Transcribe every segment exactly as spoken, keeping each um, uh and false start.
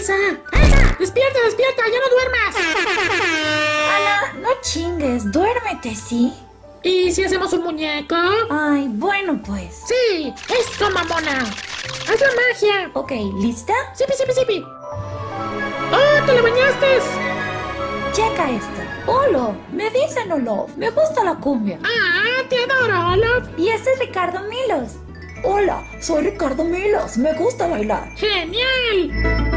¡Elsa! ¡Elsa! ¡Despierta, despierta! ¡Ya no duermas! Ana, no chingues, duérmete, ¿sí? ¿Y si hacemos un muñeco? Ay, bueno pues. ¡Sí! ¡Eso, mamona! ¡Haz la magia! Ok, ¿lista? ¡Sipi, sipi, sipi! ¡Oh, te la bañaste! Checa esto. Olo, me dicen Olof, me gusta la cumbia. ¡Ah, te adoro, Olof! Y este es Ricardo Milos. Hola, soy Ricardo Milos, me gusta bailar. ¡Genial!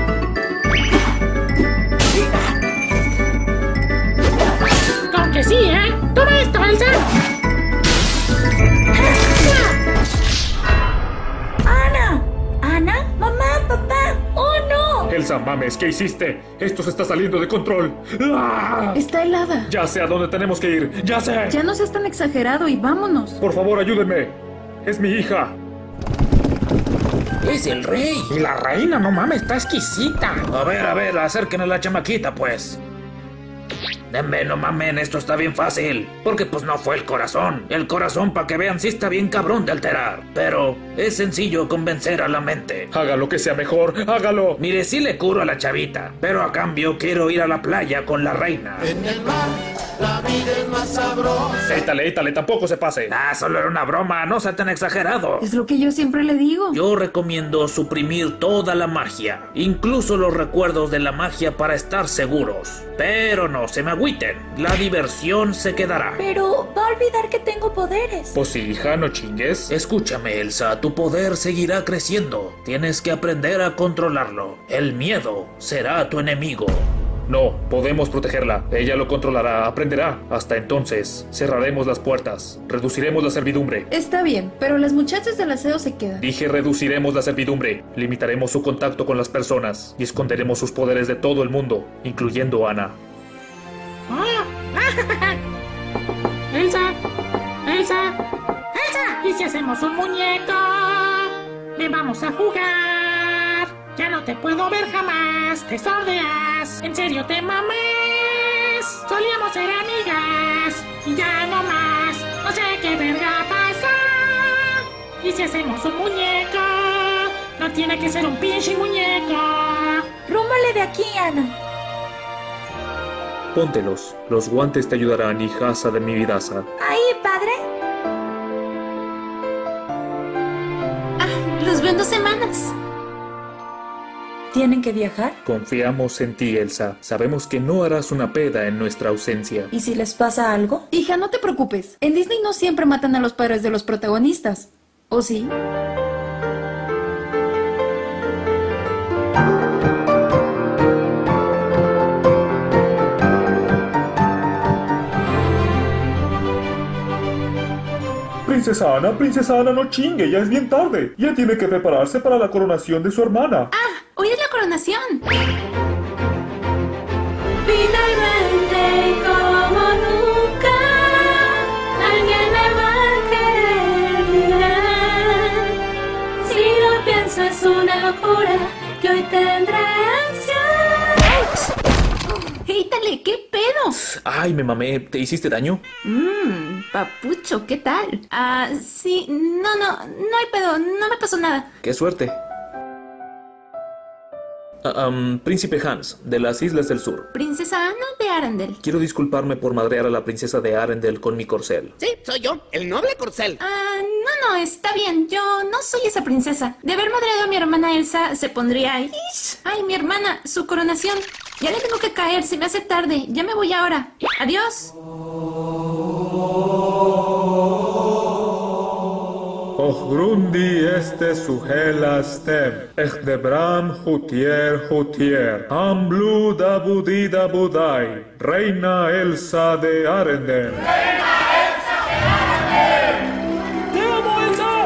¡Con que sí, eh! ¡Toma esto, Elsa! ¡Ana! ¿Ana? ¡Mamá, papá! ¡Oh, no! Elsa, mames, ¿qué hiciste? Esto se está saliendo de control. ¡Ah! Está helada. Ya sé a dónde tenemos que ir. ¡Ya sé! Ya no seas tan exagerado y vámonos. Por favor, ayúdenme. Es mi hija. Es el rey. Y la reina, no mames, está exquisita. A ver, a ver, acerquen a la chamaquita, pues. Denme, no mamen, esto está bien fácil. Porque pues no fue el corazón. El corazón, para que vean, sí está bien cabrón de alterar. Pero es sencillo convencer a la mente. Haga lo que sea mejor, hágalo. Mire, sí le curo a la chavita, pero a cambio quiero ir a la playa con la reina. En el mar, la vida es más sabrosa. Étale, étale, tampoco se pase. Ah, solo era una broma, no sea tan exagerado. Es lo que yo siempre le digo. Yo recomiendo suprimir toda la magia, incluso los recuerdos de la magia para estar seguros. Pero no se me agüiten, la diversión se quedará. Pero va a olvidar que tengo poderes. Pues sí, hija, no chingues. Escúchame, Elsa, tu poder seguirá creciendo. Tienes que aprender a controlarlo. El miedo será tu enemigo. No, podemos protegerla. Ella lo controlará, aprenderá. Hasta entonces, cerraremos las puertas. Reduciremos la servidumbre. Está bien, pero las muchachas del aseo se quedan. Dije reduciremos la servidumbre. Limitaremos su contacto con las personas. Y esconderemos sus poderes de todo el mundo, incluyendo a Ana. ¡Oh! ¡Elsa! ¡Elsa! ¡Elsa! ¿Y si hacemos un muñeco? ¡Ven, vamos a jugar! ¡Ya no te puedo ver jamás! ¡Te sordeas! ¡En serio te mames! Solíamos ser amigas y ya no más. No sé qué verga pasa. ¿Y si hacemos un muñeco? No tiene que ser un pinche muñeco. Rúmbale de aquí, Ana. Póntelos. Los guantes te ayudarán, hijasa de mi vidaza. Ahí, padre. Ah, los veo en dos semanas. ¿Tienen que viajar? Confiamos en ti, Elsa. Sabemos que no harás una peda en nuestra ausencia. ¿Y si les pasa algo? Hija, no te preocupes. En Disney no siempre matan a los padres de los protagonistas. ¿O sí? Princesa Ana, princesa Ana, no chingue, ya es bien tarde. Ya tiene que prepararse para la coronación de su hermana. Ah, hoy es la coronación. Finalmente, como nunca, alguien me va a querer mirar. Si lo pienso es una locura que hoy tendré ansias. ¡Éitale! ¿Qué pedo? Ay, me mamé, ¿te hiciste daño? Mmm, papucho, ¿qué tal? Ah, sí, no, no, no hay pedo, no me pasó nada. ¡Qué suerte! Ah, um, Príncipe Hans, de las Islas del Sur. Princesa Ana de Arendelle. Quiero disculparme por madrear a la princesa de Arendelle con mi corcel. Sí, soy yo, el noble corcel. Ah, no, no, está bien, yo no soy esa princesa. De haber madreado a mi hermana Elsa, se pondría... ¡Ish! Ay, mi hermana, su coronación. Ya le tengo que caer, se me hace tarde. Ya me voy ahora. Adiós. Grundi este sugela stem, Echdebram hutier hutier, Amblu dabudi dabudai, Reina Elsa de Arendelle. ¡Reina Elsa de Arendelle! ¡Te amo, Elsa!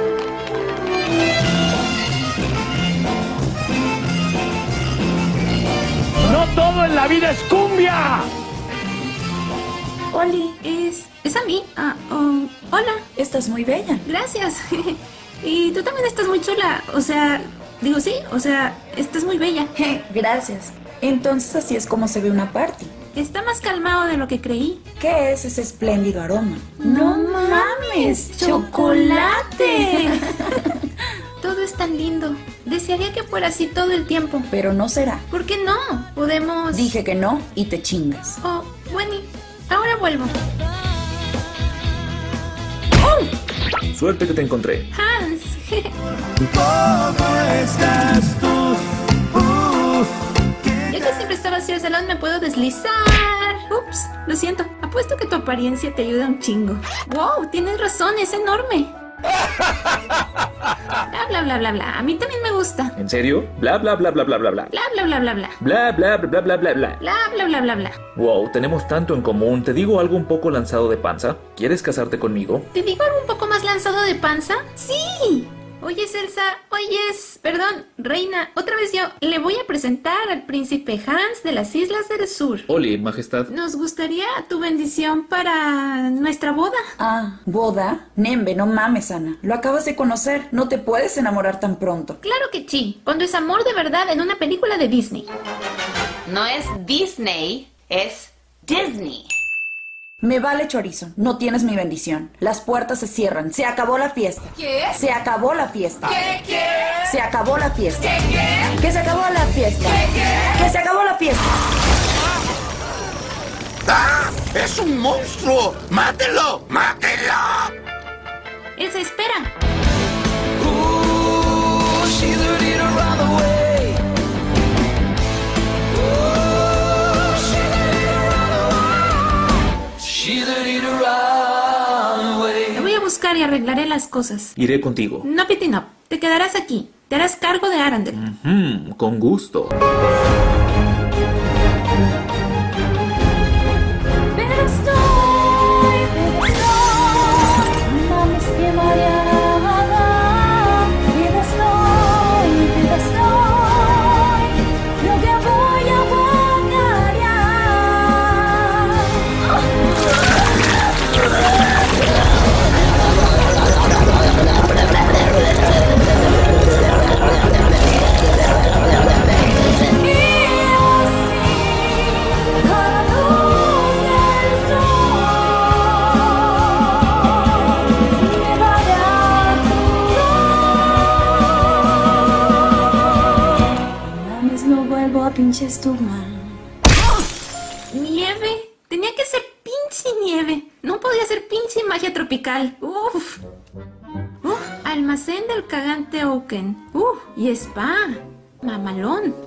¡No todo en la vida es cumbia! Oli, Es... es a mí. Ah, oh, hola. estás muy bella. Gracias. Y tú también estás muy chula. O sea, digo sí, o sea, estás muy bella. Gracias. Entonces así es como se ve una party. Está más calmado de lo que creí. ¿Qué es ese espléndido aroma? ¡No mames! ¡Chocolate! Todo es tan lindo. Desearía que fuera así todo el tiempo. Pero no será. ¿Por qué no? Podemos... Dije que no y te chingas. Oh, bueno, ahora vuelvo. Suerte que te encontré. Hans. ¿Cómo estás tú? Uh, Ya que siempre está vacío el salón, me puedo deslizar. Ups, lo siento. Apuesto que tu apariencia te ayuda un chingo. Wow, tienes razón, es enorme. Bla, bla, bla, bla, bla. A mí también me gusta. ¿En serio? Bla, bla, bla, bla, bla, bla, bla. Bla, bla, bla, bla, bla. Bla, bla, bla, bla, bla, bla, bla. Bla, bla, bla, bla, bla. Wow, tenemos tanto en común. ¿Te digo algo un poco lanzado de panza? ¿Quieres casarte conmigo? ¿Te digo algo un poco más lanzado de panza? ¡Sí! Oyes, Elsa, oyes, perdón, reina, otra vez yo. Le voy a presentar al príncipe Hans de las Islas del Sur. Oli, majestad. Nos gustaría tu bendición para nuestra boda. Ah, ¿boda? Nembe, no mames, Ana. Lo acabas de conocer. No te puedes enamorar tan pronto. Claro que sí, cuando es amor de verdad en una película de Disney. No es Disney, es Disney. Me vale chorizo. No tienes mi bendición. Las puertas se cierran. Se acabó la fiesta. ¿Qué? Se acabó la fiesta. ¿Qué? ¿Qué? Se acabó la fiesta. ¿Qué? ¿Qué? Que se acabó la fiesta. ¿Qué? ¿Qué? Que se acabó la fiesta. ¡Ah! ¡Es un monstruo! ¡Mátelo! ¡Mátelo! Elsa, espera. Ooh, she's ready to run away. Ooh, she's ready to run away. She's ready to run away. Te voy a buscar y arreglaré las cosas. Iré contigo. No, Piti, no. Te quedarás aquí. Te harás cargo de Arendelle. Mm, con gusto. Pero estoy, pero estoy, mami, estoy mareada. Pero estoy, pero estoy, no te voy a pinches tu mano. ¿Nieve? Tenía que ser pinche nieve. No podía ser pinche magia tropical. Uf. Uf. Almacén del cagante Oaken. Uf. Y spa. Mamalón.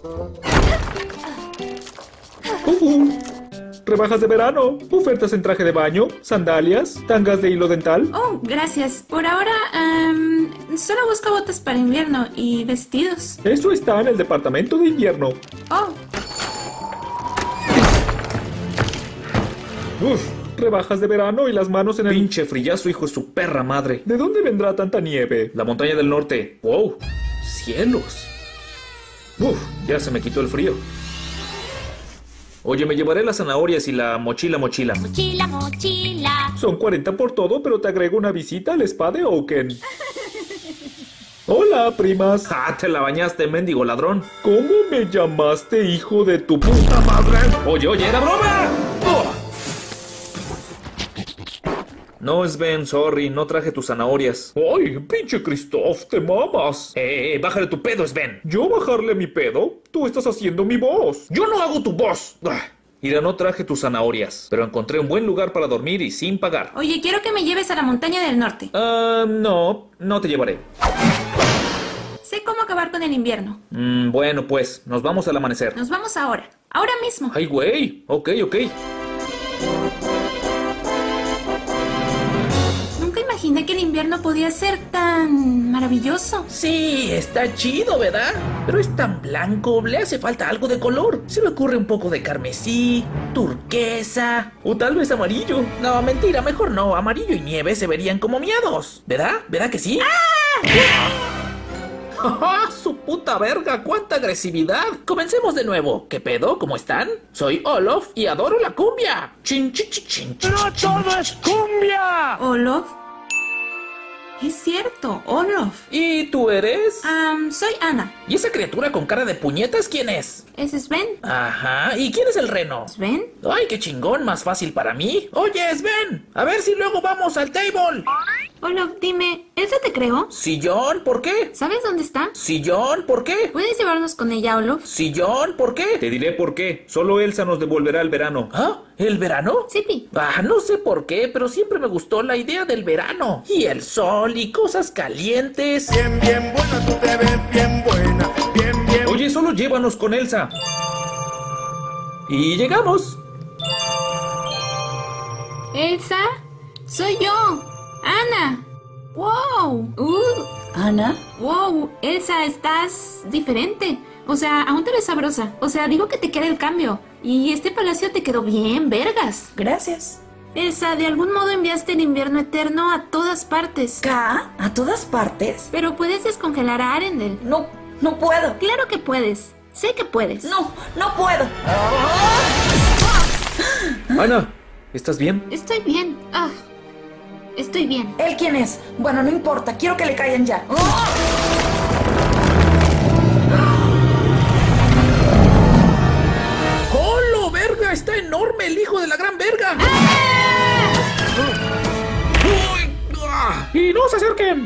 Uh-huh. Rebajas de verano, ofertas en traje de baño, sandalias, tangas de hilo dental. Oh, gracias. Por ahora, um, solo busco botas para invierno y vestidos. Eso está en el departamento de invierno. Oh. Uf, rebajas de verano y las manos en el... Pinche frillazo, hijo de su perra madre. ¿De dónde vendrá tanta nieve? La montaña del norte. Wow, cielos. Uf, ya se me quitó el frío. Oye, me llevaré las zanahorias y la mochila mochila. Mochila, mochila. Son cuarenta por todo, pero te agrego una visita al spa de Oaken. Hola, primas. Ah, te la bañaste, mendigo ladrón. ¿Cómo me llamaste, hijo de tu puta madre? Oye, oye, era broma. Oh. No, Sven, sorry, no traje tus zanahorias. Ay, pinche Christoph, te mamas. Eh, eh, bájale tu pedo, Sven. ¿Yo bajarle mi pedo? Tú estás haciendo mi voz. Yo no hago tu voz. Ah. Mira, no traje tus zanahorias, pero encontré un buen lugar para dormir y sin pagar. Oye, quiero que me lleves a la montaña del norte. Ah, uh, no, no te llevaré. Sé cómo acabar con el invierno. Mm, bueno, pues, nos vamos al amanecer. Nos vamos ahora. Ahora mismo. Ay, güey. Ok, ok. Imaginé que el invierno podía ser tan maravilloso. Sí, está chido, ¿verdad? Pero es tan blanco, le hace falta algo de color. Se me ocurre un poco de carmesí, turquesa o tal vez amarillo. No, mentira, mejor no. Amarillo y nieve se verían como miados, ¿verdad? ¿Verdad que sí? ¡Ah! ¡Su puta verga! ¡Cuánta agresividad! Comencemos de nuevo. ¿Qué pedo? ¿Cómo están? Soy Olof y adoro la cumbia. Chin, chin, chin, chin, chin, ¡No todo es cumbia! ¿Olof? Es cierto, Olof. ¿Y tú eres? Um, soy Ana. ¿Y esa criatura con cara de puñetas quién es? Es Sven. Ajá. ¿Y quién es el reno? ¿Sven? Ay, qué chingón, más fácil para mí. Oye, Sven, a ver si luego vamos al table. Olaf, dime, ¿Elsa te creó? Sillón, ¿por qué? ¿Sabes dónde está? Sillón, ¿por qué? ¿Puedes llevarnos con ella, Olaf? Sillón, ¿por qué? Te diré por qué. Solo Elsa nos devolverá el verano. ¿Ah? ¿El verano? Sí, Pi. Ah, no sé por qué, pero siempre me gustó la idea del verano. Y el sol y cosas calientes. Bien, bien buena, tú te ves bien buena. Bien, bien. Oye, solo llévanos con Elsa. Y llegamos. ¿Elsa? Soy yo. Ana. ¡Wow! Uh, ¿Ana? ¡Wow! Elsa, estás diferente. O sea, aún te ves sabrosa. O sea, digo que te queda el cambio. Y este palacio te quedó bien, vergas. Gracias. Elsa, de algún modo enviaste el invierno eterno a todas partes. ¿K? ¿A todas partes? Pero puedes descongelar a Arendelle. No, no puedo. Claro que puedes. Sé que puedes. No, no puedo. Ana, ¿estás bien? Estoy bien. Ah, estoy bien. ¿Él quién es? Bueno, no importa. Quiero que le caigan ya. ¡Holo, verga! ¡Está enorme el hijo de la gran verga! ¡Uy! ¡Ah! ¡Y no se acerquen!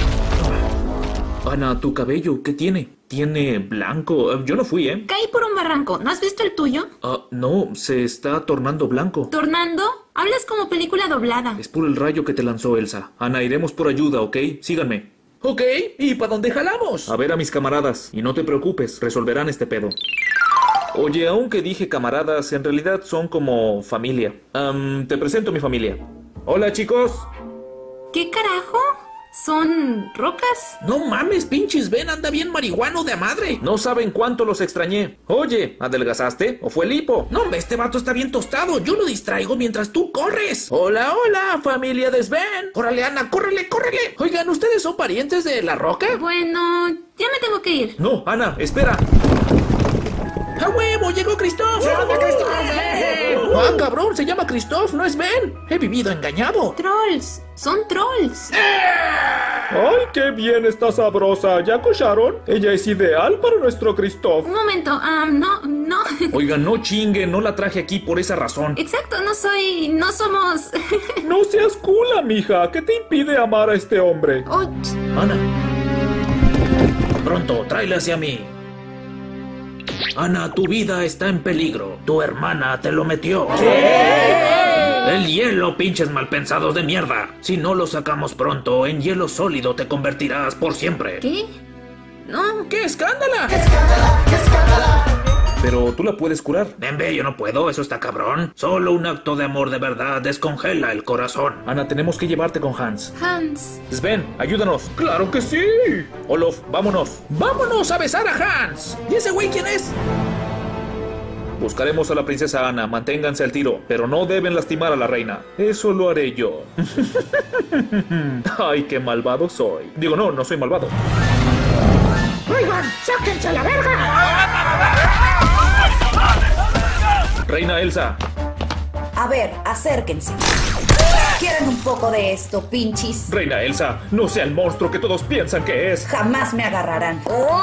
Ana, tu cabello, ¿qué tiene? Tiene blanco. Eh, Yo no fui, ¿eh? Caí por un barranco. ¿No has visto el tuyo? Ah, no, se está tornando blanco. ¿Tornando? Hablas como película doblada. Es por el rayo que te lanzó Elsa. Ana, iremos por ayuda, ¿ok? Síganme. Ok, ¿y para dónde jalamos? A ver a mis camaradas. Y no te preocupes, resolverán este pedo. Oye, aunque dije camaradas, en realidad son como familia. Am, te presento a mi familia. Hola, chicos. ¿Qué carajo? ¿Son rocas? No mames, pinches, ven, anda bien marihuano de a madre. No saben cuánto los extrañé. Oye, ¿adelgazaste o fue el hipo? No, hombre, este vato está bien tostado. Yo lo distraigo mientras tú corres. Hola, hola, familia de Sven. Órale, Ana, córrele, córrele. Oigan, ¿ustedes son parientes de La Roca? Bueno, ya me tengo que ir. No, Ana, espera. ¡A huevo! ¡Llegó Christoph! ¿Qué onda, Christoph? ¡Ah, cabrón! Se llama Christoph, no es Ben. He vivido engañado. Trolls. Son trolls. ¡Ay, qué bien está sabrosa! ¿Ya cocharon? Ella es ideal para nuestro Christoph. Un momento. Ah, no, no. Oigan, no chinguen, no la traje aquí por esa razón. Exacto, no soy... No somos... No seas cula, mija. ¿Qué te impide amar a este hombre? Oh, Ana. Pronto, tráela hacia mí. Ana, tu vida está en peligro. Tu hermana te lo metió. ¿Qué? El hielo, pinches malpensados de mierda. Si no lo sacamos pronto, en hielo sólido te convertirás por siempre. ¿Qué? No. ¡Qué escándala! ¡Qué escándala! ¡Qué escándala! Pero tú la puedes curar. Nembe, yo no puedo, eso está cabrón. Solo un acto de amor de verdad descongela el corazón. Ana, tenemos que llevarte con Hans. Hans. Sven, ayúdanos. ¡Claro que sí! Olof, vámonos. ¡Vámonos a besar a Hans! ¿Y ese güey quién es? Buscaremos a la princesa Ana, manténganse al tiro, pero no deben lastimar a la reina. Eso lo haré yo. Ay, qué malvado soy. Digo, no, no soy malvado. Oigan, sáquense a la verga. Reina Elsa. A ver, acérquense. ¿Quieren un poco de esto, pinchis? Reina Elsa, no sea el monstruo que todos piensan que es. Jamás me agarrarán. ¡Oh!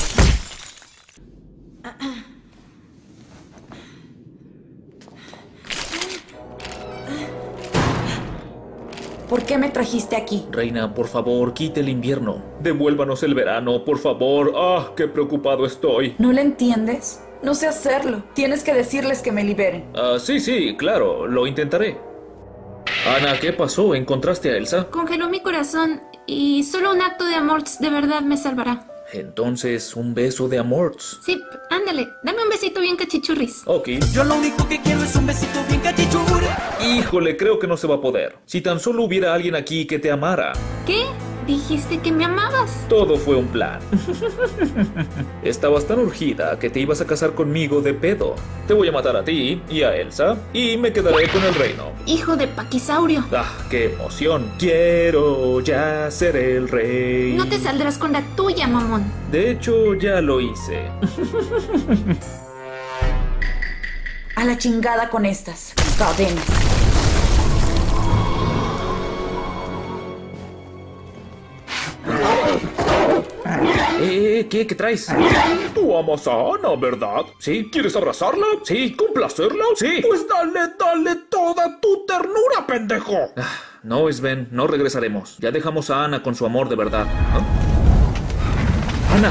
¿Por qué me trajiste aquí? Reina, por favor, quite el invierno. Devuélvanos el verano, por favor. Ah, qué preocupado estoy. ¿No le entiendes? No sé hacerlo. Tienes que decirles que me liberen. Ah, sí, sí, claro, lo intentaré. Ana, ¿qué pasó? ¿Encontraste a Elsa? Congeló mi corazón y solo un acto de amor de verdad me salvará. Entonces, un beso de amorts. Sí, ándale, dame un besito bien cachichurris. Ok. Yo lo único que quiero es un besito bien cachichur. Híjole, creo que no se va a poder. Si tan solo hubiera alguien aquí que te amara. ¿Qué? Dijiste que me amabas. Todo fue un plan. Estabas tan urgida que te ibas a casar conmigo de pedo. Te voy a matar a ti y a Elsa y me quedaré con el reino. Hijo de paquisaurio. Ah, qué emoción. Quiero ya ser el rey. No te saldrás con la tuya, mamón. De hecho, ya lo hice. A la chingada con estas cadenas. Eh, ¿qué? ¿Qué traes? Tú amas a Ana, ¿verdad? ¿Sí? ¿Quieres abrazarla? Sí. ¿Complacerla? Sí. Pues dale, dale toda tu ternura, pendejo. Ah, No, Sven, no regresaremos. Ya dejamos a Ana con su amor de verdad. ¿Ah? ¡Ana!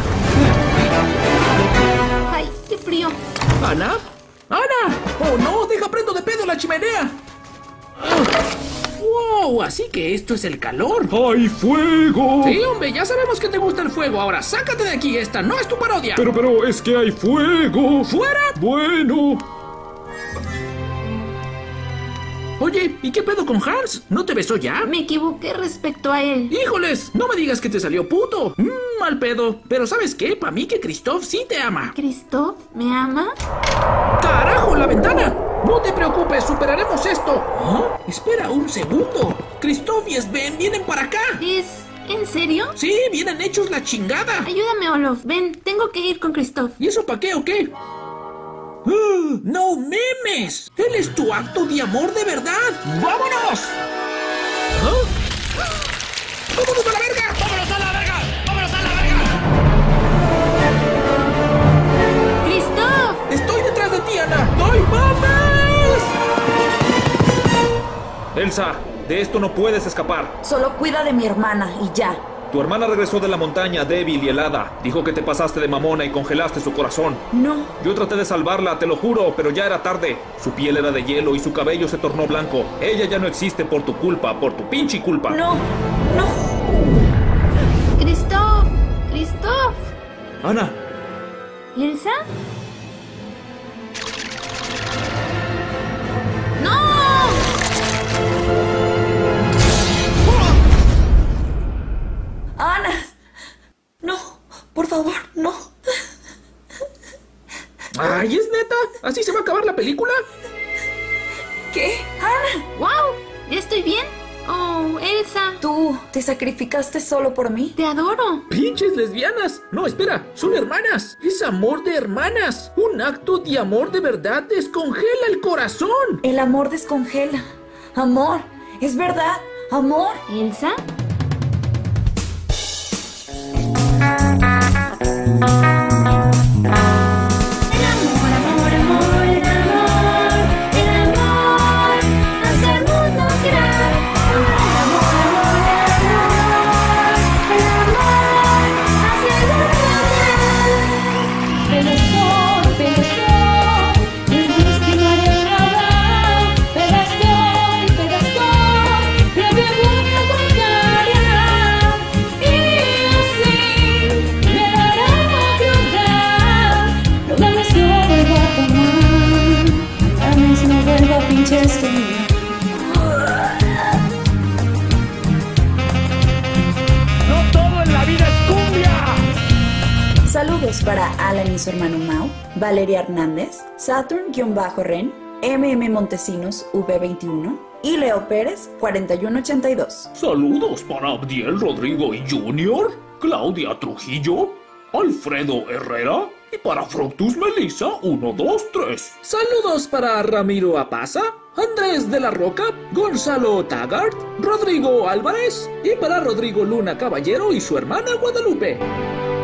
Ay, qué frío. ¿Ana? ¡Ana! ¡Oh no! ¡Deja prendo de pedo la chimenea! ¡Wow! Así que esto es el calor. ¡Hay fuego! Sí, hombre, ya sabemos que te gusta el fuego. Ahora sácate de aquí, esta no es tu parodia. Pero, pero, es que hay fuego. ¡Fuera! Bueno. Oye, ¿y qué pedo con Hans? ¿No te besó ya? Me equivoqué respecto a él. ¡Híjoles! No me digas que te salió puto. Mmm, mal pedo. Pero ¿sabes qué? Pa' mí que Christoph sí te ama. ¿Christoph me ama? ¡Carajo, la ventana! No te preocupes, superaremos esto. ¿Ah? Espera un segundo. Christoph y Sven vienen para acá. ¿Es en serio? Sí, vienen hechos la chingada. Ayúdame, Olof. Ven, tengo que ir con Christoph. ¿Y eso para qué o qué? ¡Uh! ¡No memes! ¡Él es tu acto de amor de verdad! ¡Vámonos! ¿Ah? ¡Vámonos a la verga! ¡Vámonos a la verga! ¡Vámonos a la verga! ¡Christoph! ¡Estoy detrás de ti, Ana! ¡Doy mames! Elsa, de esto no puedes escapar. Solo cuida de mi hermana y ya. Tu hermana regresó de la montaña débil y helada. Dijo que te pasaste de mamona y congelaste su corazón. No. Yo traté de salvarla, te lo juro, pero ya era tarde. Su piel era de hielo y su cabello se tornó blanco. Ella ya no existe por tu culpa, por tu pinche culpa. No, no. Christoph, Christoph. Ana. ¿Elsa? ¡No! Ana. No, por favor, no. ¡Ay, es neta! ¿Así se va a acabar la película? ¿Qué? Ana. ¡Wow! ¿Ya estoy bien? Oh, Elsa. Tú te sacrificaste solo por mí. Te adoro. ¡Pinches lesbianas! No, espera, son hermanas. Es amor de hermanas. Un acto de amor de verdad descongela el corazón. El amor descongela. Amor, es verdad. Amor. ¿Elsa? ¡No todo en la vida es cumbia! Saludos para Alan y su hermano Mau, Valeria Hernández, Saturn-Ren, M M Montesinos V veintiuno y Leo Pérez cuarenta y uno ochenta y dos. Saludos para Abdiel Rodrigo y Junior, Claudia Trujillo, Alfredo Herrera y para Fructus Melissa uno dos tres. Saludos para Ramiro Apaza, Andrés de la Roca, Gonzalo Taggart, Rodrigo Álvarez y para Rodrigo Luna Caballero y su hermana Guadalupe.